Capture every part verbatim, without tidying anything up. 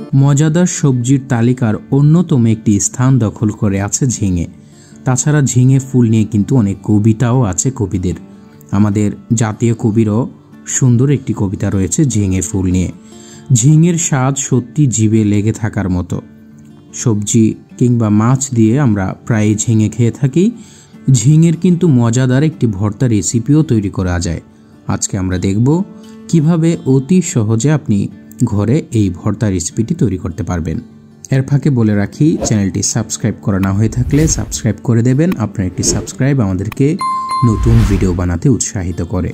মজাদার সবজির তালিকার অন্যতম একটি স্থান দখল করে আছে ঝিঙে। তাছাড়া ঝিঙে ফুল নিয়ে কিন্তু অনেক কবিতাও আছে কবিদের। আমাদের জাতীয় কবিরও সুন্দর একটি কবিতা রয়েছে ঝিঙে ফুল নিয়ে। ঝিঙের স্বাদ সত্যি জিভে লেগে থাকার মতো। সবজি কিংবা মাছ দিয়ে আমরা প্রায় ঝিঙে খেয়ে থাকি। ঝিঙের কিন্তু মজাদার একটি ভর্তা রেসিপিও তৈরি করা যায়। আজকে আমরা দেখব কিভাবে অতি সহজে আপনি ঘরে এই ভর্তা রেসিপিটি তৈরি করতে পারবেন। এর ফাঁকে বলে রাখি, চ্যানেলটি সাবস্ক্রাইব করা না হয়ে থাকলে সাবস্ক্রাইব করে দেবেন। আপনার একটি সাবস্ক্রাইব আমাদেরকে নতুন ভিডিও বানাতে উৎসাহিত করে।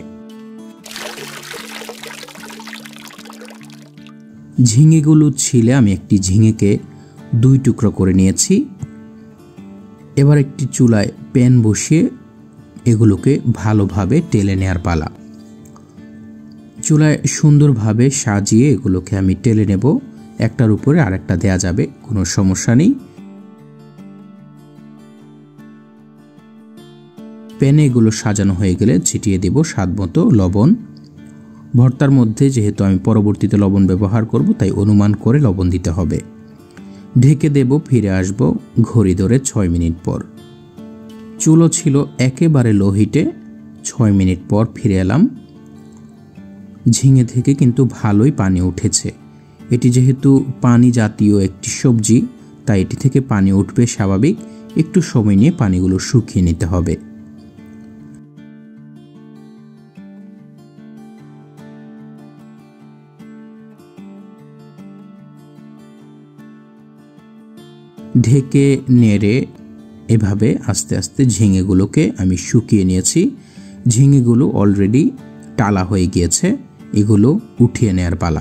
ঝিঙেগুলো ছিলে আমি একটি ঝিঙেকে দুই টুকরো করে নিয়েছি। এবার একটি চুলায় প্যান বসিয়ে এগুলোকে ভালোভাবে টেলে নেওয়ার পালা। চুলায় সুন্দরভাবে সাজিয়ে এগুলোকে আমি টেলে নেব। একটার উপরে আরেকটা দেয়া যাবে, কোনো সমস্যা নেই। প্যানে এগুলো সাজানো হয়ে গেলে ছিটিয়ে দেব স্বাদমতো লবণ। ভর্তার মধ্যে যেহেতু আমি পরবর্তীতে লবণ ব্যবহার করব, তাই অনুমান করে লবণ দিতে হবে। ঢেকে দেব, ফিরে আসব ঘড়ি ধরে ছয় মিনিট পর। চুলো ছিল একেবারে লো হিটে। ছয় মিনিট পর ফিরে এলাম। ঝিঙে থেকে কিন্তু ভালোই পানি উঠেছে। এটি যেহেতু পানি জাতীয় একটি সবজি, তাই এটি থেকে পানি উঠবে স্বাভাবিক। একটু সময় নিয়ে পানিগুলো শুকিয়ে নিতে হবে। ঢেকে নেড়ে এভাবে আস্তে আস্তে ঝিঙেগুলোকে আমি শুকিয়ে নিয়েছি। ঝিঙেগুলো অলরেডি টালা হয়ে গিয়েছে, এগুলো উঠিয়ে নেয়ার পালা।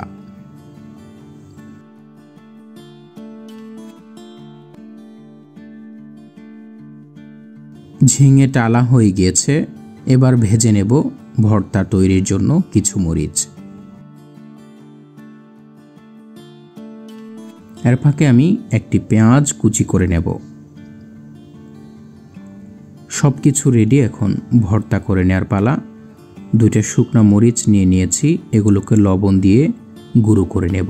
ঝিঙে টালা হয়ে গিয়েছে। এবার ভেজে নেব ভর্তা তৈরির জন্য কিছু মরিচ। এর ফাঁকে আমি একটি পেঁয়াজ কুচি করে নেব। সব কিছু রেডি, এখন ভর্তা করে নেওয়ার পালা। দুইটা শুকনো মরিচ নিয়ে নিয়েছি, এগুলোকে লবণ দিয়ে গুঁড়ো করে নেব।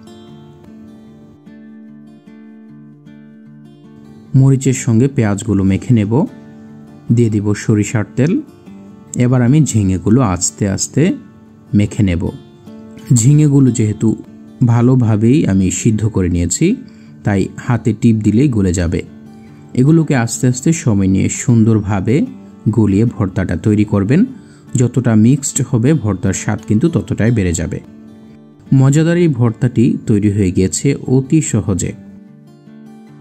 মরিচের সঙ্গে পেঁয়াজগুলো মেখে নেব। দিয়ে দিব সরিষার তেল। এবার আমি ঝিঙেগুলো আস্তে আস্তে মেখে নেব। ঝিঙেগুলো যেহেতু ভালোভাবেই আমি সিদ্ধ করে নিয়েছি, তাই হাতে টিপ দিলেই গলে যাবে। এগুলোকে আস্তে আস্তে সময় নিয়ে সুন্দরভাবে গলিয়ে ভর্তাটা তৈরি করবেন। যতটা মিক্সড হবে ভর্তার স্বাদ কিন্তু ততটাই বেড়ে যাবে। মজাদার এই ভর্তাটি তৈরি হয়ে গিয়েছে অতি সহজে।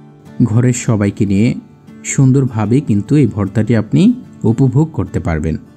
ঘরের সবাইকে নিয়ে সুন্দরভাবে কিন্তু এই ভর্তাটি আপনি উপভোগ করতে পারবেন।